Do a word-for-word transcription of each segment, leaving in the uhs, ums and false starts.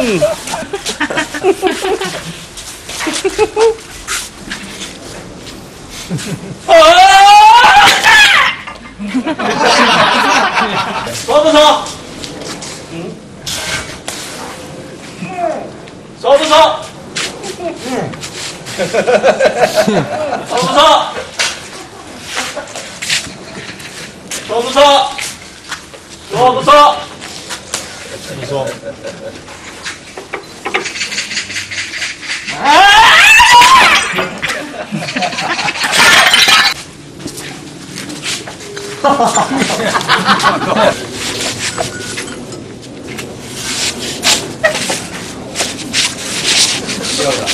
嗯。 说不说？嗯。说不说？嗯。说不说？说不说？说不说？你说。哈哈哈！笑的。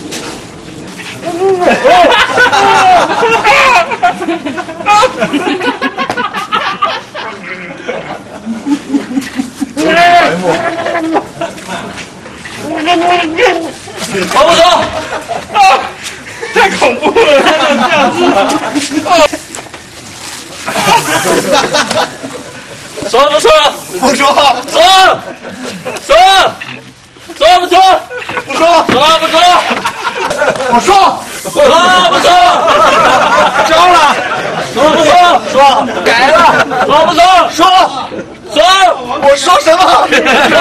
说不说？太恐怖了，还能这样子？说不说？不说。说。说。说不说？不说。说不说？我说。说不说？交了。说不说？说。改了。说不说？说。说。我说什么？